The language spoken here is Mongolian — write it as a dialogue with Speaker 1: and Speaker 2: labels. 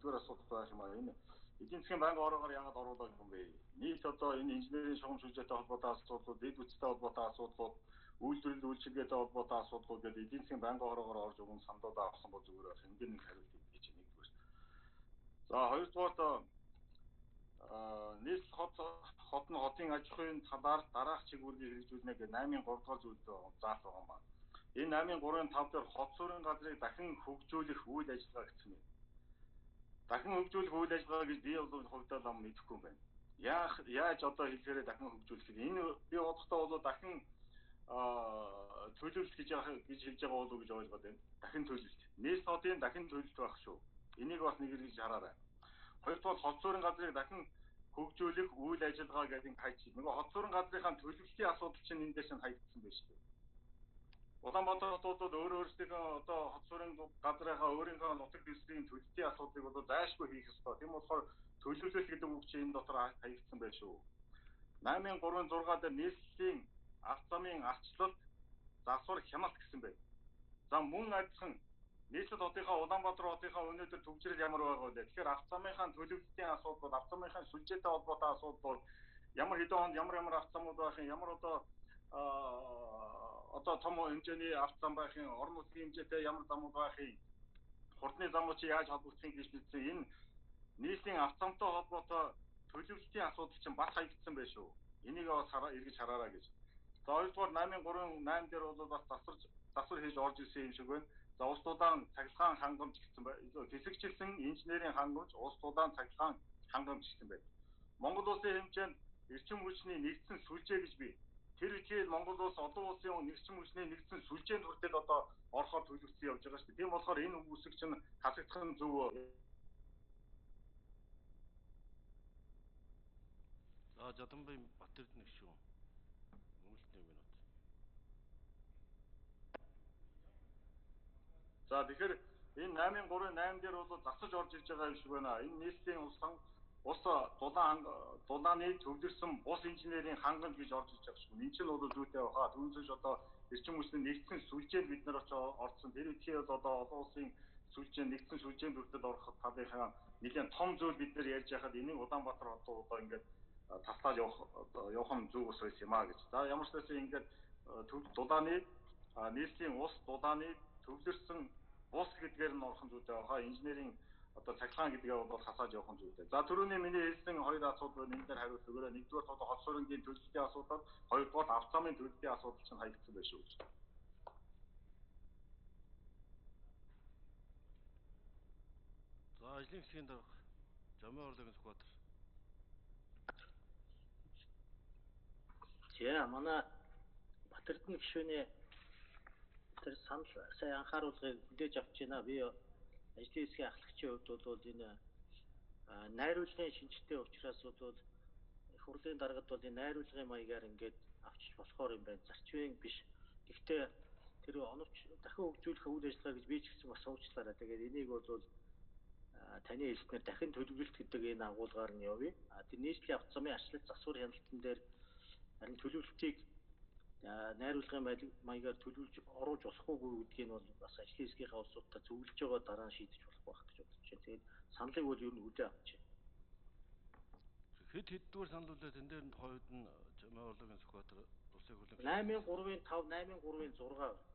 Speaker 1: нэгдүгээр асуудал байх юм аа. Энэ эдийн засгийн банк ороогоор яагаад оруулаад юм бэ? Нийт одоо энэ инженерийн шугам шүлжээтэй холбоотой асуудлууд, дэд бүтцтэй холбоотой асуудлууд, үйлдвэрлэл үйлчилгээтэй холбоотой асуудлууд гэдэг эдийн засгийн банк ороогоор орж өгөн саналууд авсан бол зүгээр байх. Энд нэг хариулт өгье гэж нэгдүгээр. За хоёрдугаар нийслэл хотын аж ахуйн талаар дараах чиглэлийг хэрэгжүүлнэ гэх 8-ын 3 дугаар зүйлд заах байгаа юм байна. Энэ 8-ын 3-ын 5 дээр хот суурин газрыг дахин хөгжүүлэх үйл ажиллагаа гэсэн юм. Дахин хөгжүүлэх үйл ажиллагаа гэж би бол хувьдаа лам мэдэхгүй юм байна. Яаж одоо хэлэхээр дахин хөгжүүлэх вэ? Энэ би бодохдоо бол дахин төлөвлөлт гэж хэлж байгаа болов уу гэж ойлгоод байна. Дахин төлөвлөлт. Нийслэл хотын дахин төлөвлөлт байх шүү. Энийг бас нэг хэрэгж хараарай. Хоёрдугаар хот суурин газрыг дахин хөгжүүлэх үйл ажиллагаа гэдэг хайчих. Нөгөө хот суурин газрынхаа төлөвлөлтийн асуудал чинь энэ дээр чинь хаягдсан байна шүү дээ. Улаанбаатар хотод бол өөрсдийнхөө одоо хот суурин газрынхаа өөрийнхөө нутаг дэвсгэрийн төлөвлөлтийн асуудлыг бол зайлшгүй хийх ёстой. Тийм болохоор төлөвлөлт гэдэг үг чинь энэ дотор хаягдсан байна шүү. 8-ын 3-ын 6 дээр нийслэлийн ард замын арчлалт засвар хяналт гэсэн байна. За мөн адилхан нийслэл хотынхаа Улаанбаатар хотынхаа өнөөдөр төвчрэл ямар байгаа вэ? Тэгэхээр авто замынхаа төлөвлөлтийн асуудал, авто замынхаа сүлжээтэй холбоотой асуудал, ямар хэдэн хонд ямар авто замууд байх юм, ямар одоо том хэмжээний авто зам байх юм, орон нутгийн хэмжээтэй ямар замууд байх юм, хурдны замууд чи яаж холбогдох гэж мэдсэн энэ нийслэлийн авто замтай холбоотой төлөвлөлтийн асуудал чинь бас хаягдсан байх шүү. Энийг бас эргэж хараарай гэж. За хоёрдугаар 8-ын 3-ын 8 дээр бол бас засвар хийж орж ирсэн юм шиг байна. За улс тулаан цахилгаан хангамж гэсэн байна. Хэсэгчлэн инженерийн хангамж, улс тулаан цахилгаан хангамж гэсэн байна. Монгол улсын хэмжээнд эрчим хүчний нэгдсэн сүлжээ гэж бий. Тэр үеийн Монгол улс олон улсын эрчим хүчний нэгдсэн сүлжээнд хүртэл одоо орохоор төлөвлөсөн явж байгаа шүү дээ. Тийм болохоор энэ үгсийг чинь хасагдах нь зөв.
Speaker 2: Жадамбай Батэрдэн шүү. Мөнгөлтний минут.
Speaker 1: За тэгэхээр энэ 8-ын 3-ын 8 дээр бол засаж орж ирж байгаа юм шиг байна. Энэ нийслэлийн ус дулааны төвлөрсөн бус инженерийн хангамж гэж орж ирж байгаа шүү. Энэ чинь бол зүйтэй баха. Түүнээс одоо эрчим хүчний нэгдсэн сүлжээнд бид нар орсон. Тэр үеийн бол одоо олон улсын сүлжээ нэгдсэн сүлжээнд хүртэл орох талынхаа нэгэн том зүйл бид нар ярьж байхад энийг Улаанбаатар хотод одоо ингээд таслаад явах нь зөв ус байсан юм аа гэж. За ямар ч байсан ингээд дулааны нийслэлийн ус дулааны төвлөрсөн бус гэдгээр нь орхон зүйтэй баха. Инженерийн одоо цахилгаан гэдгээ бол хасааж явах нь зүйтэй. За түрүүний миний хэлсэн хоёр асуудал энэ дээр хариулт өгөөрэй. Нэгдүгээр бол хот суурингийн төлөвлөлтийн асуудал, хоёрдугаар авто замын төлөвлөлтийн асуудал чинь хаягдсан байх шүү гэж.
Speaker 2: За ажлын хэсгийн дарга Жамын орлогын Сүхбаатар.
Speaker 3: За манай Батэрдэн гишүүний тэр санал сайн анхааруулгыг хүлээж авч байна. Би ажлын хэсгийн ахлагчийн хувьд бол энэ найруулгын шинжтэй учраас бол их хурлын даргад бол энэ найруулгын маягаар ингээд авчиж болохоор юм байна. Зарчмын биш. Гэхдээ тэр оновч дахин хөгжүүлэх үйл ажиллагаа гэж би ч гэсэн бас суучлаарай. Тэгээд энийг бол таны хэлснээр дахин төлөвлөлт гэдэг энэ агуулгаар нь явъя. Тэр нийслэлийн авто замын арчлалт засвар хяналтан дээр харин төлөвлөлтийг найруулгын маягаар төлөвлөж оруулж болох уугүй гэдгийг бол бас ажлын хэсгийнхаа улсуудтай зөвлөж байгаа дараа нь шийдэж болох байх гэж бодож байна. Тэгээд саналыг бол ер нь хүлээн авч байна.
Speaker 2: Хэддүгээр санал үлээ тэн дээр нь хойд нь Жамын орлогын Сүхбаатар улсын хурлын
Speaker 3: 8-ын 3-ын 5, 8-ын 3-ын 6